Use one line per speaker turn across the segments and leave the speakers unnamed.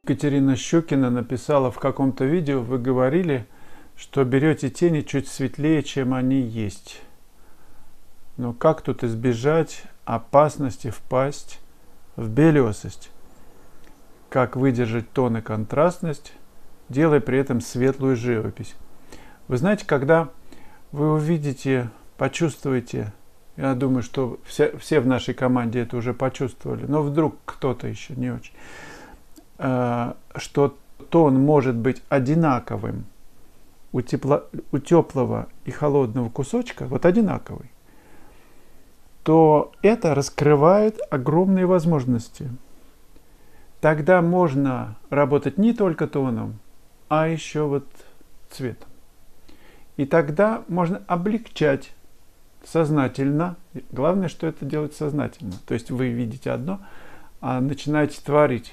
Катерина Щукина написала в каком-то видео, вы говорили, что берете тени чуть светлее, чем они есть. Но как тут избежать опасности впасть в белесость? Как выдержать тон и контрастность, делая при этом светлую живопись? Вы знаете, когда вы увидите, почувствуете, я думаю, что все в нашей команде это уже почувствовали, но вдруг кто-то еще не очень, что тон может быть одинаковым у теплого и холодного кусочка, вот одинаковый, то это раскрывает огромные возможности. Тогда можно работать не только тоном, а еще вот цветом. И тогда можно облегчать сознательно. Главное, что это делать сознательно. То есть вы видите одно, а начинаете творить.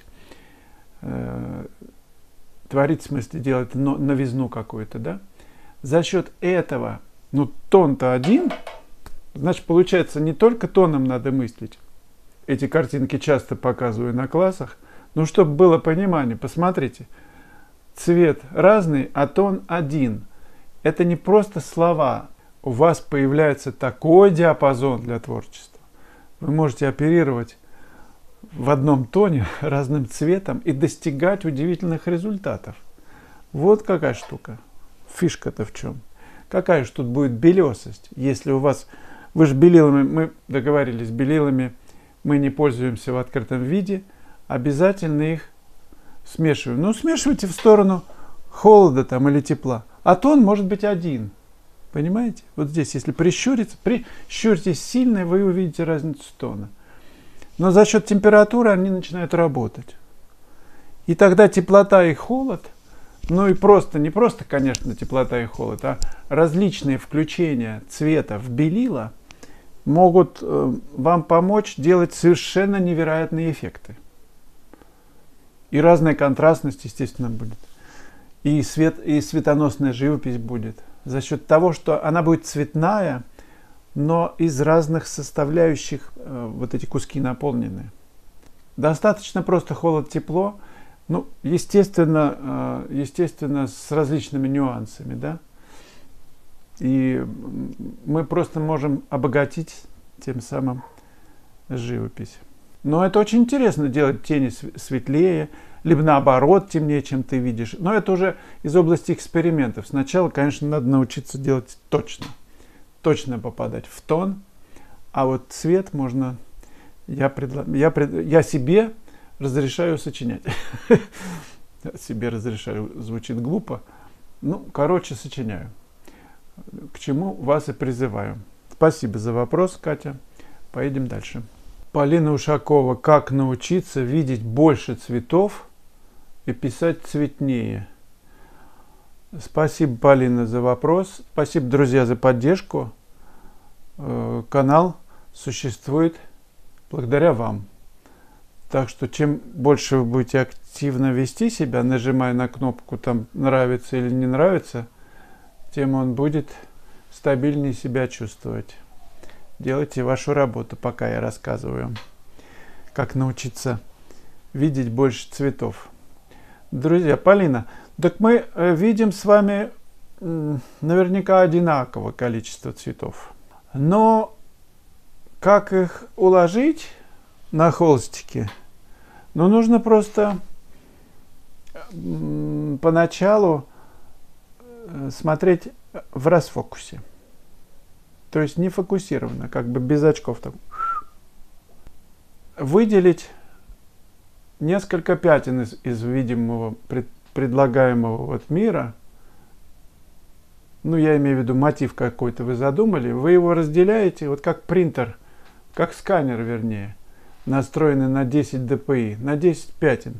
Творить, в смысле, делать новизну какую-то, да? За счет этого, ну, тон-то один, значит, получается, не только тоном надо мыслить. Эти картинки часто показываю на классах. Ну, чтобы было понимание, посмотрите. Цвет разный, а тон один. Это не просто слова. У вас появляется такой диапазон для творчества. Вы можете оперировать в одном тоне разным цветом и достигать удивительных результатов. Вот какая штука. Фишка-то в чем? Какая же тут будет белесость? Если у вас... Вы же белилами, мы договорились, белилами мы не пользуемся в открытом виде. Обязательно их смешиваем. Ну, смешивайте в сторону холода там или тепла. А тон может быть один. Понимаете? Вот здесь, если прищуритесь сильно, вы увидите разницу тона. Но за счет температуры они начинают работать. И тогда теплота и холод, ну и просто, не просто, конечно, теплота и холод, а различные включения цвета в белила могут вам помочь делать совершенно невероятные эффекты. И разная контрастность, естественно, будет. И светоносная живопись будет. За счет того, что она будет цветная, но из разных составляющих вот эти куски наполнены. Достаточно просто холод-тепло, ну, естественно, с различными нюансами, да. И мы просто можем обогатить тем самым живопись. Но это очень интересно делать тени светлее, либо наоборот темнее, чем ты видишь. Но это уже из области экспериментов. Сначала, конечно, надо научиться делать точно попадать в тон, а вот цвет можно, я себе разрешаю сочинять. Себе разрешаю, звучит глупо. Ну, короче, сочиняю. К чему вас и призываю. Спасибо за вопрос, Катя. Поедем дальше. Полина Ушакова. Как научиться видеть больше цветов и писать цветнее? Спасибо, Полина, за вопрос. Спасибо, друзья, за поддержку. Канал существует благодаря вам. Так что чем больше вы будете активно вести себя, нажимая на кнопку там «Нравится» или «Не нравится», тем он будет стабильнее себя чувствовать. Делайте вашу работу, пока я рассказываю, как научиться видеть больше цветов. Друзья, Полина, так мы видим с вами наверняка одинаковое количество цветов. Но как их уложить на холстике? Ну, нужно просто поначалу смотреть в расфокусе. То есть не фокусированно, как бы без очков. Там. Выделить несколько пятен из видимого, предлагаемого вот мира. Ну, я имею в виду мотив какой-то вы задумали. Вы его разделяете, вот как принтер, как сканер, вернее, настроенный на 10 dpi, на 10 пятен.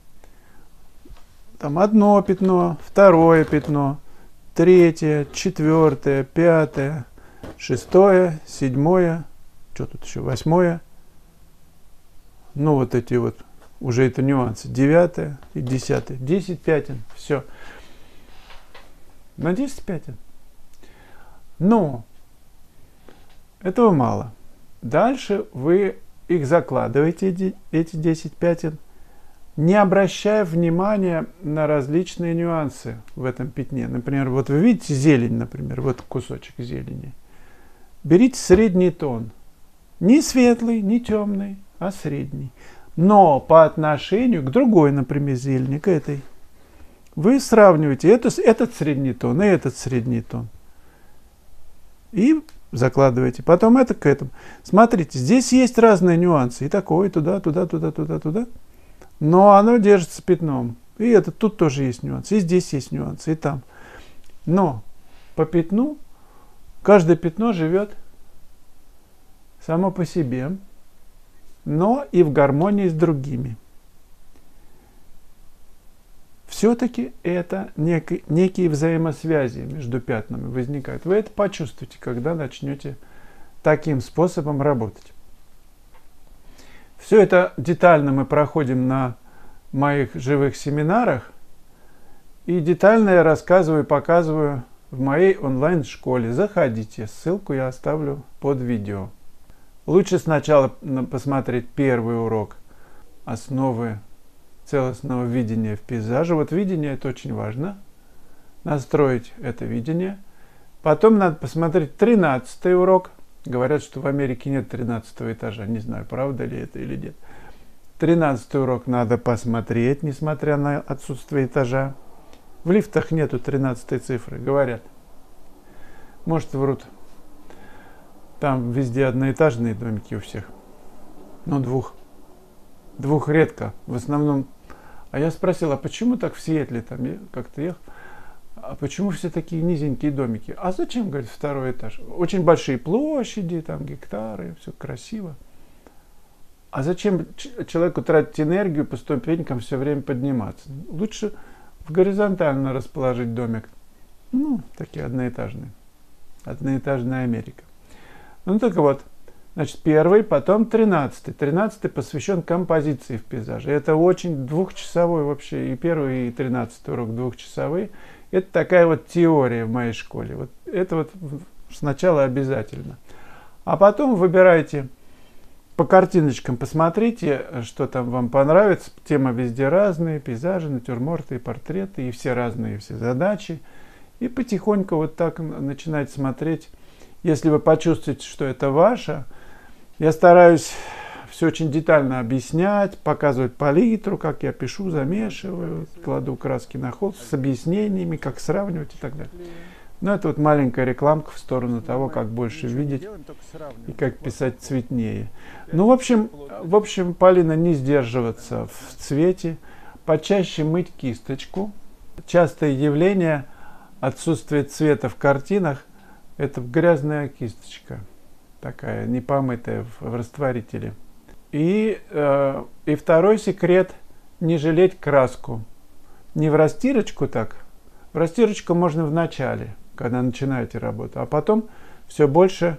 Там одно пятно, второе пятно, третье, четвертое, пятое, шестое, седьмое, что тут еще, восьмое. Ну, вот эти вот, уже это нюансы. 9 и 10. 10 пятен. Все. На 10 пятен. Но этого мало. Дальше вы их закладываете, эти 10 пятен, не обращая внимания на различные нюансы в этом пятне. Например, вот вы видите зелень, например, вот кусочек зелени. Берите средний тон. Не светлый, не темный, а средний. Но по отношению к другой, например, зелени, к этой, вы сравниваете этот средний тон и этот средний тон. И закладываете. Потом это к этому. Смотрите, здесь есть разные нюансы. И такое, туда, туда, туда, туда, туда. Но оно держится пятном. И это тут тоже есть нюансы. И здесь есть нюансы, и там. Но по пятну каждое пятно живет само по себе, но и в гармонии с другими. Все-таки это некие взаимосвязи между пятнами возникают. Вы это почувствуете, когда начнете таким способом работать. Все это детально мы проходим на моих живых семинарах. И детально я рассказываю и показываю в моей онлайн-школе. Заходите, ссылку я оставлю под видео. Лучше сначала посмотреть первый урок «Основы целостного видения в пейзаже». Вот видение — это очень важно. Настроить это видение. Потом надо посмотреть 13-й урок. Говорят, что в Америке нет 13-го этажа. Не знаю, правда ли это или нет. 13-й урок надо посмотреть, несмотря на отсутствие этажа. В лифтах нету 13-й цифры, говорят. Может, врут. Там везде одноэтажные домики у всех. Но двух редко. В основном. А я спросил, а почему так в Сиэтле там как-то ехал? А почему все такие низенькие домики? А зачем, говорит, второй этаж? Очень большие площади, там гектары, все красиво. А зачем человеку тратить энергию по ступенькам все время подниматься? Лучше в горизонтально расположить домик. Ну, такие одноэтажные. Одноэтажная Америка. Ну так вот, значит, первый, потом 13-й. 13-й посвящен композиции в пейзаже. Это очень двухчасовой вообще, и первый, и 13-й урок двухчасовые. Это такая вот теория в моей школе. Вот это вот сначала обязательно. А потом выбирайте по картиночкам, посмотрите, что там вам понравится. Темы везде разные, пейзажи, натюрморты, портреты, и все разные, все задачи. И потихоньку вот так начинать смотреть. Если вы почувствуете, что это ваше, я стараюсь все очень детально объяснять, показывать палитру, как я пишу, замешиваю, кладу краски на холст с объяснениями, как сравнивать и так далее. Но это вот маленькая рекламка в сторону того, как больше видеть и как писать цветнее. Ну, в общем, Полина, не сдерживаться в цвете, почаще мыть кисточку. Частое явление отсутствия цвета в картинах — это грязная кисточка, такая непомытая в растворителе. И второй секрет — не жалеть краску. Не в растирочку так. В растирочку можно в начале, когда начинаете работу, а потом все больше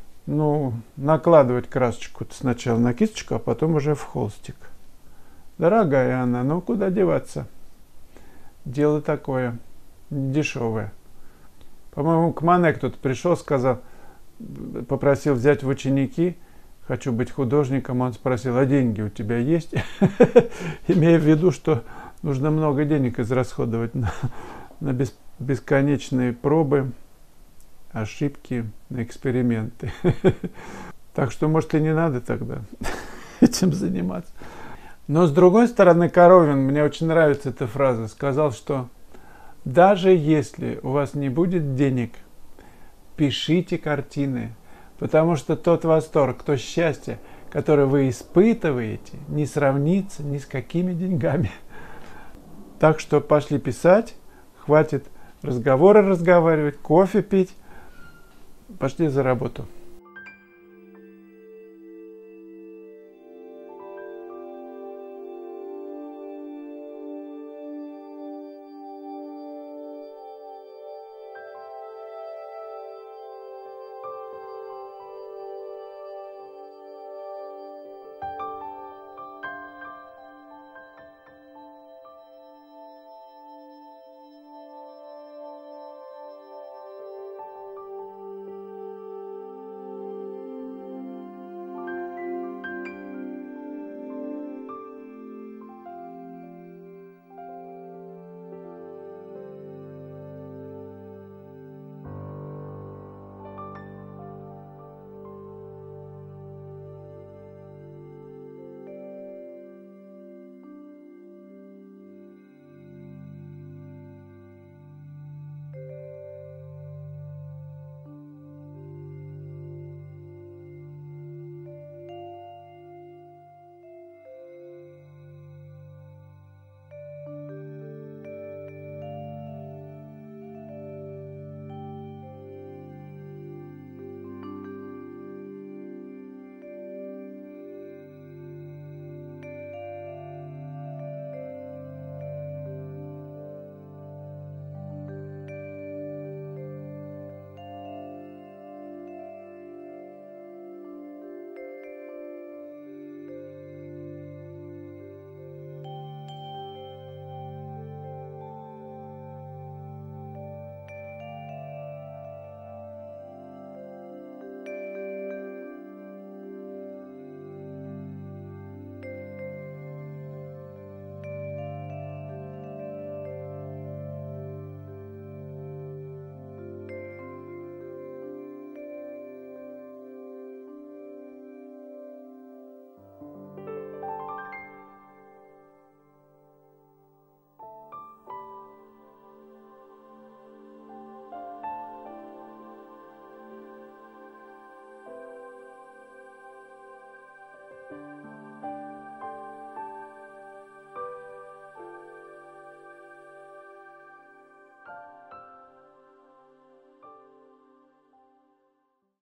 накладывать красочку сначала на кисточку, а потом уже в холстик. Дорогая она, ну куда деваться? Дело такое, дешевое. По-моему, к Мане кто-то пришел, сказал, попросил взять в ученики, хочу быть художником. Он спросил, а деньги у тебя есть? Имея в виду, что нужно много денег израсходовать на бесконечные пробы, ошибки, на эксперименты. Так что, может, и не надо тогда этим заниматься. Но, с другой стороны, Коровин, мне очень нравится эта фраза, сказал, что даже если у вас не будет денег, пишите картины, потому что тот восторг, то счастье, которое вы испытываете, не сравнится ни с какими деньгами. Так что пошли писать, хватит разговоры разговаривать, кофе пить, пошли за работу.